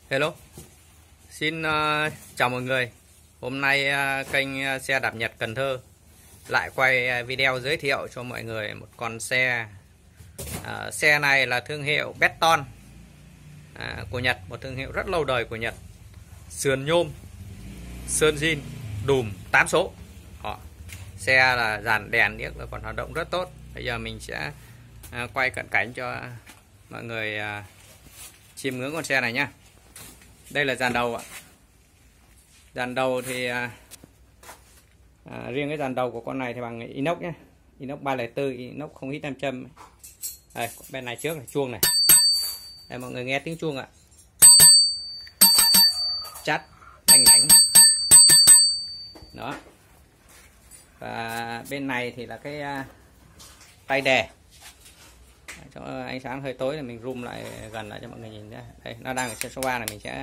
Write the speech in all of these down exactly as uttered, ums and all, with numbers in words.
Hello, xin uh, chào mọi người. Hôm nay uh, kênh uh, xe đạp Nhật Cần Thơ lại quay uh, video giới thiệu cho mọi người một con xe. Uh, xe này là thương hiệu Benton uh, của Nhật, một thương hiệu rất lâu đời của Nhật. Sườn nhôm, sơn zin, đùm tám số. Đó. Xe là dàn đèn điếc là còn hoạt động rất tốt. Bây giờ mình sẽ uh, quay cận cảnh cho mọi người uh, chiêm ngưỡng con xe này nhá. Đây là dàn đầu ạ. Dàn đầu thì à, à, riêng cái dàn đầu của con này thì bằng inox nhé, inox ba không bốn, inox không hít nam châm. Đây, bên này trước là chuông này. Đây, mọi người nghe tiếng chuông ạ. Chát, đanh đảnh. Đó. Và bên này thì là cái à, tay đè. Cho ánh sáng hơi tối thì mình zoom lại gần lại cho mọi người nhìn nhé. Đây, nó đang ở trên số ba này, mình sẽ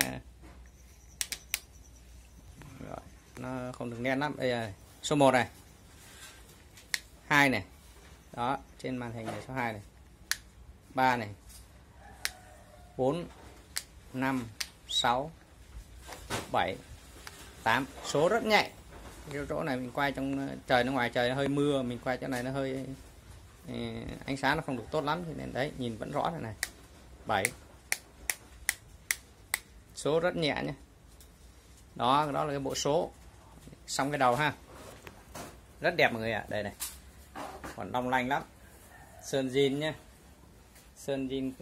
rồi, nó không được nét lắm. Đây là số một này, hai này, đó trên màn hình này số hai này, ba này, bốn, năm, sáu, bảy, tám, số rất nhạy. Cái chỗ này mình quay trong trời, nó ngoài trời nó hơi mưa, mình quay chỗ này nó hơi ánh sáng nó không được tốt lắm, cho nên đấy nhìn vẫn rõ này này. Bảy, số rất nhẹ nhé. Đó, đó là cái bộ số. Xong cái đầu ha, rất đẹp mọi người ạ. Đây này, còn long lanh lắm. Sơn zin nhé, sơn zin.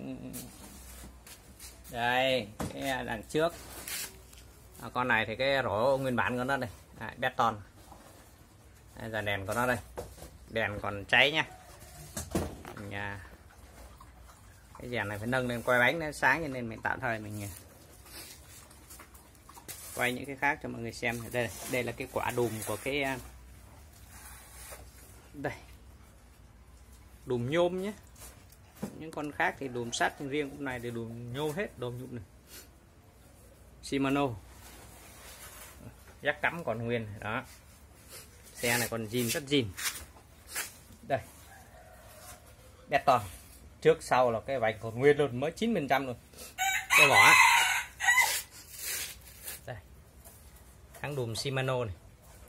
Đây cái đằng trước à, con này thì cái rổ nguyên bản của nó đây, à, Benton. Dàn đèn của nó đây, đèn còn cháy nhá. Nhà cái dàn này phải nâng lên quay bánh nó sáng, cho nên mình tạm thời mình quay những cái khác cho mọi người xem. Đây đây là cái quả đùm của cái đây, đùm nhôm nhé. Những con khác thì đùm sắt, riêng con này thì đùm nhôm hết, đùm nhôm này Shimano, jack cắm còn nguyên. Đó, xe này còn zin, rất zin. Đây, Benton, trước sau là cái vạch còn nguyên luôn, mới chín phần trăm luôn. Cái vỏ đây, thắng đùm Shimano này.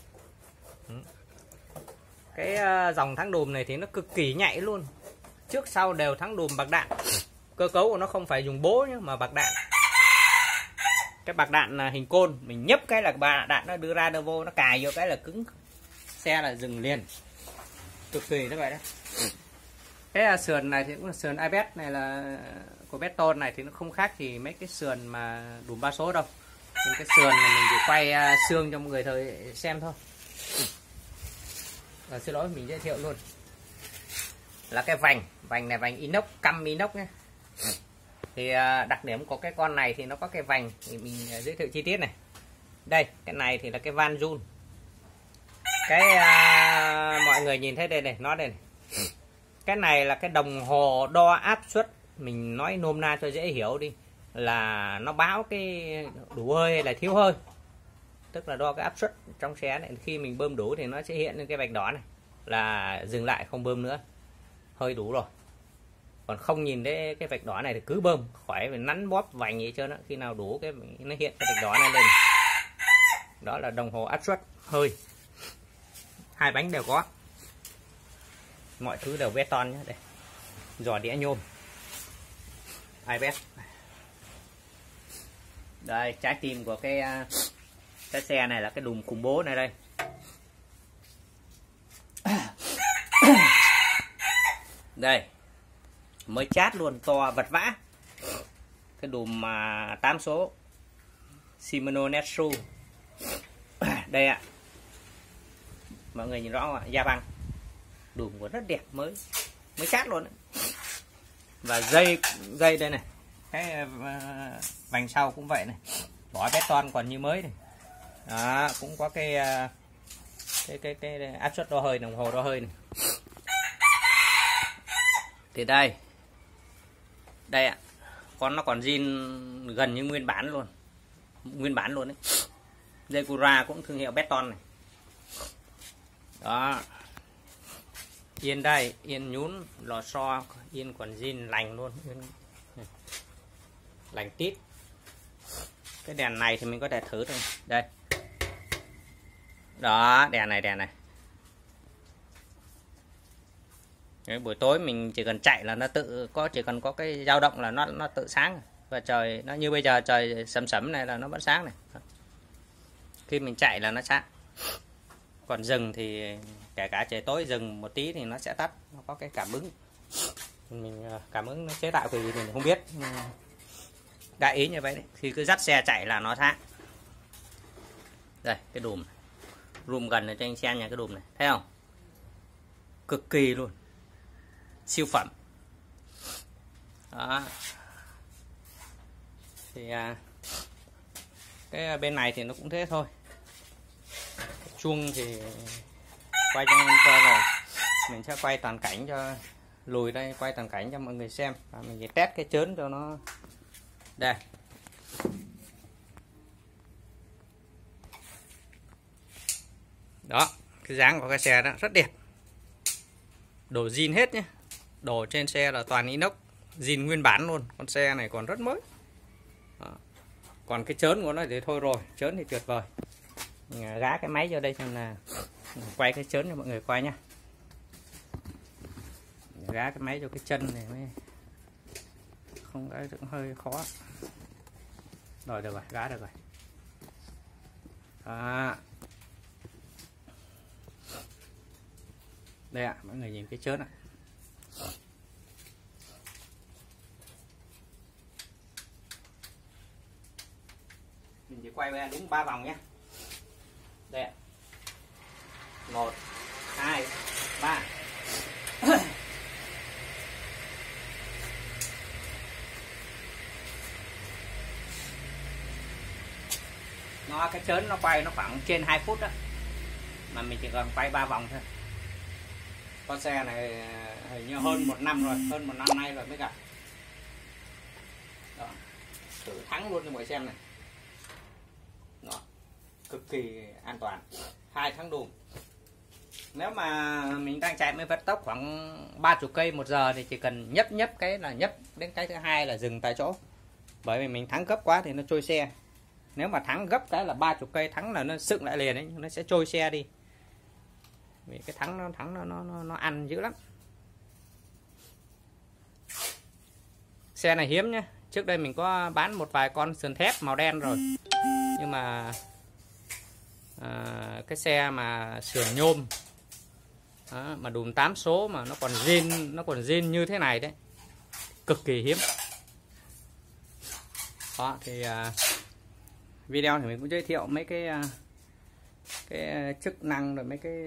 Cái dòng thắng đùm này thì nó cực kỳ nhạy luôn, trước sau đều thắng đùm bạc đạn. Cơ cấu của nó không phải dùng bố nhé, mà bạc đạn. Cái bạc đạn là hình côn, mình nhấp cái là bạc đạn nó đưa ra đưa vô, nó cài vô cái là cứng, xe là dừng liền, cực kỳ như vậy đó. Cái sườn này thì cũng là sườn Ibet này, là của Benton này thì nó không khác thì mấy cái sườn mà đùm ba số đâu. Nhưng cái sườn này mình chỉ quay xương cho mọi người thôi xem thôi. Và xin lỗi, mình giới thiệu luôn là cái vành vành này, vành inox, căm inox nhé. Thì đặc điểm của cái con này thì nó có cái vành, thì mình giới thiệu chi tiết này. Đây, cái này thì là cái van Jun. Cái uh, mọi người nhìn thấy đây này, nó đây này. Cái này là cái đồng hồ đo áp suất, mình nói nôm na cho dễ hiểu đi, là nó báo cái đủ hơi hay là thiếu hơi, tức là đo cái áp suất trong xe này. Khi mình bơm đủ thì nó sẽ hiện lên cái vạch đỏ này là dừng lại, không bơm nữa, hơi đủ rồi. Còn không nhìn thấy cái vạch đỏ này thì cứ bơm, khỏi phải nắn bóp vành gì trơn á. Khi nào đủ cái nó hiện cái vạch đỏ này lên, đó là đồng hồ áp suất hơi. Hai bánh đều có, mọi thứ đều Benton nhé. Đây, giò đĩa nhôm Ibet. Đây, trái tim của cái cái xe này là cái đùm khủng bố này đây. Đây, mới chát luôn, to vật vã. Cái đùm mà tám số Shimano Netsu. Đây ạ, mọi người nhìn rõ không ạ? Da băng, đùm của rất đẹp, mới mới chát luôn đấy. Và dây dây đây này, cái uh, vành sau cũng vậy này, bỏ Benton còn như mới này. Đó, cũng có cái uh, cái cái cái áp suất đo hơi, đồng hồ đo hơi này. Thì đây đây ạ, con nó còn zin gần như nguyên bản luôn, nguyên bản luôn đấy. Dây Cura cũng thương hiệu Benton này. Đó, yên đây, yên nhún, lò xo, yên còn zin lành luôn, yên lành tít. Cái đèn này thì mình có thể thử thôi. Đây. Đó, đèn này, đèn này. Đấy, buổi tối mình chỉ cần chạy là nó tự có, chỉ cần có cái dao động là nó nó tự sáng. Và trời nó như bây giờ trời sấm sấm này là nó vẫn sáng này. Khi mình chạy là nó sáng. Còn dừng thì kể cả trời tối dừng một tí thì nó sẽ tắt. Nó có cái cảm ứng. Mình cảm ứng nó chế tạo thì mình không biết. Đại ý như vậy đấy. Khi cứ dắt xe chạy là nó sáng. Đây cái đùm. Rùm gần ở trên xe nhà cái đùm này. Thấy không? Cực kỳ luôn. Siêu phẩm. Đó. Thì à, cái bên này thì nó cũng thế thôi. Chuông thì quay cho cho rồi. Mình sẽ quay toàn cảnh cho, lùi đây quay toàn cảnh cho mọi người xem. Và mình sẽ test cái chớn cho nó. Đây. Đó, cái dáng của cái xe đó rất đẹp. Đồ zin hết nhé. Đồ trên xe là toàn inox, zin nguyên bản luôn. Con xe này còn rất mới. Đó. Còn cái chớn của nó thì thôi rồi, chớn thì tuyệt vời. Mình gá cái máy vô đây xem là quay cái chớn cho mọi người coi nha. Gá cái máy vô cái chân này mới không, cái cũng hơi khó. Rồi được rồi, gá được rồi. Đó. Đây ạ, à, mọi người nhìn cái chớn ạ. Mình chỉ quay ra đúng ba vòng nhé. Đây ạ. Một, hai, ba. Nó cái chớn nó quay nó khoảng trên hai phút đó. Mà mình chỉ cần quay ba vòng thôi. Con xe này hình như hơn một năm rồi, hơn một năm nay rồi mới gặp. Đó. Thử thắng luôn cho mọi xem này. Đó. Cực kỳ an toàn. Hai tháng đùm. Nếu mà mình đang chạy với vận tốc khoảng ba mươi cây một giờ thì chỉ cần nhấp nhấp cái là nhấp đến cái thứ hai là dừng tại chỗ. Bởi vì mình thắng gấp quá thì nó trôi xe. Nếu mà thắng gấp cái là ba mươi cây, thắng là nó sựng lại liền đấy, nó sẽ trôi xe đi. Vì cái thắng nó thắng nó nó nó ăn dữ lắm. Xe này hiếm nhé. Trước đây mình có bán một vài con sườn thép màu đen rồi. Nhưng mà à, cái xe mà sườn nhôm đó, mà đùm tám số mà nó còn zin, nó còn zin như thế này đấy, cực kỳ hiếm. Đó thì à, video thì mình cũng giới thiệu mấy cái à, cái chức năng rồi mấy cái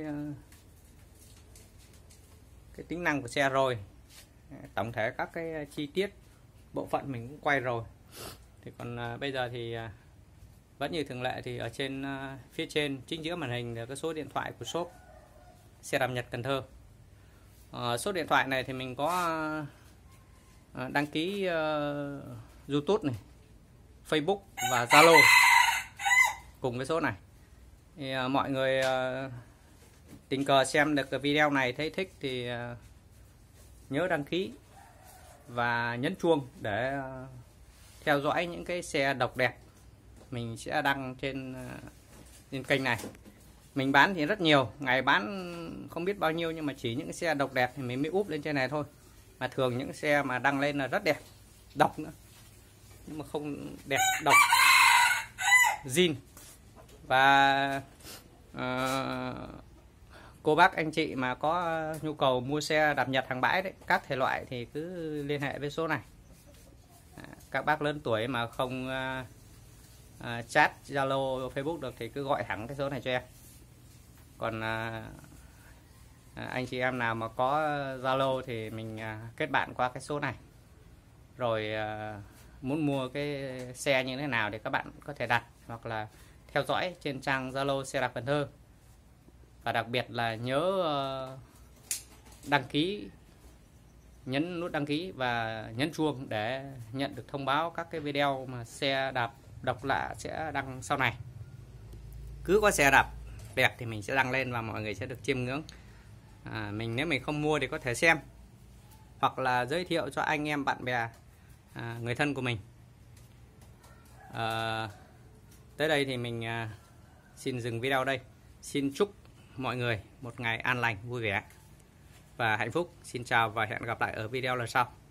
cái tính năng của xe rồi. Tổng thể các cái chi tiết bộ phận mình cũng quay rồi. Thì còn à, bây giờ thì à, vẫn như thường lệ thì ở trên à, phía trên chính giữa màn hình là cái số điện thoại của shop xe đạp Nhật Cần Thơ. À, số điện thoại này thì mình có à, đăng ký à, YouTube này, Facebook và Zalo cùng cái số này. Thì à, mọi người à, tình cờ xem được cái video này thấy thích thì à, nhớ đăng ký và nhấn chuông để à, theo dõi những cái xe độc đẹp mình sẽ đăng trên à, trên kênh này. Mình bán thì rất nhiều, ngày bán không biết bao nhiêu, nhưng mà chỉ những cái xe độc đẹp thì mình mới úp lên trên này thôi. Mà thường những xe mà đăng lên là rất đẹp, độc nữa, nhưng mà không đẹp, độc, zin. Và uh, cô bác anh chị mà có nhu cầu mua xe đạp Nhật hàng bãi đấy, các thể loại thì cứ liên hệ với số này. Các bác lớn tuổi mà không uh, uh, chat Zalo, Facebook được thì cứ gọi thẳng cái số này cho em. Còn uh, anh chị em nào mà có Zalo thì mình uh, kết bạn qua cái số này. Rồi uh, muốn mua cái xe như thế nào thì các bạn có thể đặt hoặc là theo dõi trên trang Zalo xe đạp Cần Thơ. Và đặc biệt là nhớ uh, đăng ký, nhấn nút đăng ký và nhấn chuông để nhận được thông báo các cái video mà xe đạp độc lạ sẽ đăng sau này. Cứ có xe đạp đẹp thì mình sẽ đăng lên và mọi người sẽ được chiêm ngưỡng. À, mình nếu mình không mua thì có thể xem hoặc là giới thiệu cho anh em bạn bè, à, người thân của mình. À, Tới đây thì mình uh, xin dừng video đây. Xin chúc mọi người một ngày an lành, vui vẻ và hạnh phúc. Xin chào và hẹn gặp lại ở video lần sau.